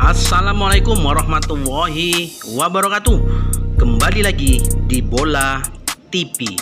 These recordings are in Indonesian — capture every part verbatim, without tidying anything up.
Assalamualaikum warahmatullahi wabarakatuh. Kembali lagi di Bola T V,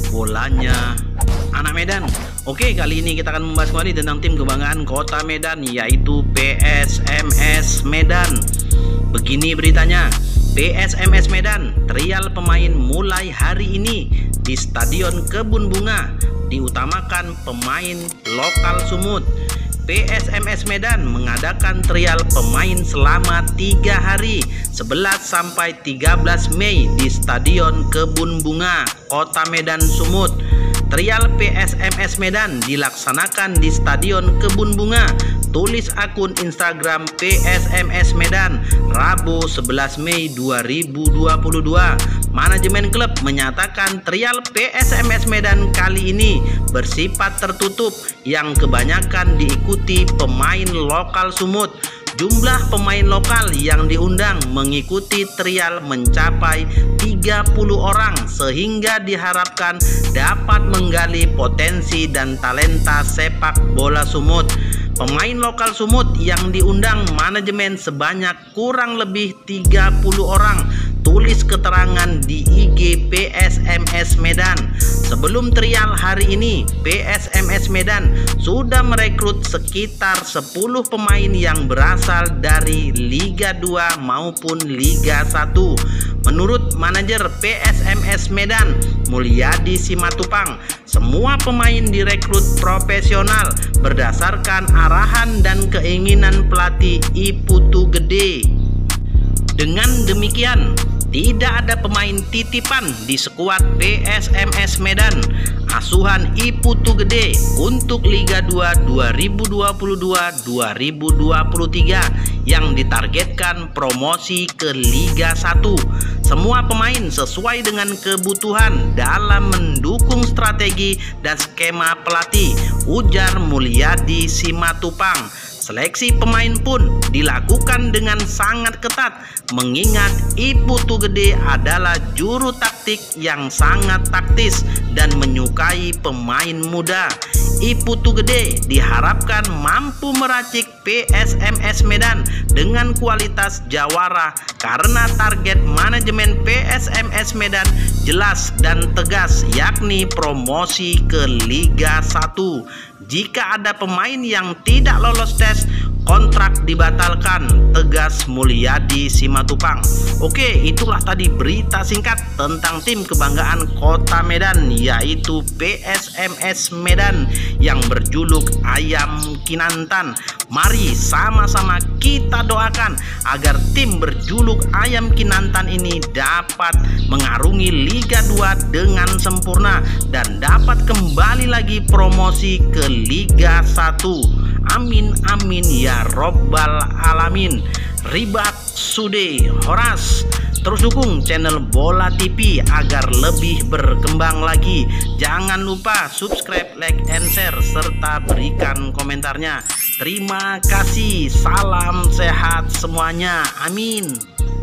bolanya anak Medan. Oke, kali ini kita akan membahas kembali tentang tim kebanggaan Kota Medan, yaitu P S M S Medan. Begini beritanya, P S M S Medan trial pemain mulai hari ini di Stadion Kebun Bunga, diutamakan pemain lokal Sumut. P S M S Medan mengadakan trial pemain selama tiga hari, sebelas sampai tiga belas Mei di Stadion Kebun Bunga, Kota Medan, Sumut. Trial P S M S Medan dilaksanakan di Stadion Kebun Bunga. Tulis akun Instagram P S M S Medan Rabu sebelas Mei dua ribu dua puluh dua. Manajemen klub menyatakan trial P S M S Medan kali ini bersifat tertutup yang kebanyakan diikuti pemain lokal Sumut. Jumlah pemain lokal yang diundang mengikuti trial mencapai tiga puluh orang, sehingga diharapkan dapat menggali potensi dan talenta sepak bola Sumut. Pemain lokal Sumut yang diundang manajemen sebanyak kurang lebih tiga puluh orang. Tulis keterangan di I G P S M S Medan. Sebelum trial hari ini, P S M S Medan sudah merekrut sekitar sepuluh pemain yang berasal dari Liga dua maupun Liga satu. Menurut manajer P S M S Medan, Mulyadi Simatupang, semua pemain direkrut profesional berdasarkan arahan dan keinginan pelatih I Putu Gede. Dengan demikian, tidak ada pemain titipan di skuad P S M S Medan. Asuhan I Putu Gede untuk Liga dua dua ribu dua puluh dua dua ribu dua puluh tiga yang ditargetkan promosi ke Liga satu. Semua pemain sesuai dengan kebutuhan dalam mendukung strategi dan skema pelatih, ujar Mulyadi Simatupang. Seleksi pemain pun dilakukan dengan sangat ketat, mengingat I Putu Gede adalah juru taktik yang sangat taktis dan menyukai pemain muda. I Putu Gede diharapkan mampu meracik P S M S Medan dengan kualitas jawara, karena target manajemen P S M S Medan jelas dan tegas, yakni promosi ke Liga satu. Jika ada pemain yang tidak lolos tes, kontrak dibatalkan, tegas Mulyadi Simatupang. Oke, itulah tadi berita singkat tentang tim kebanggaan Kota Medan, yaitu P S M S Medan yang berjuluk Ayam Kinantan. Mari sama-sama kita doakan agar tim berjuluk Ayam Kinantan ini dapat mengarungi Liga dua dengan sempurna dan dapat kembali lagi promosi ke Liga satu. Amin amin ya robbal alamin. Ribak Sude Horas. Terus dukung channel Bola T V agar lebih berkembang lagi. Jangan lupa subscribe, like, and share, serta berikan komentarnya. Terima kasih. Salam sehat semuanya. Amin.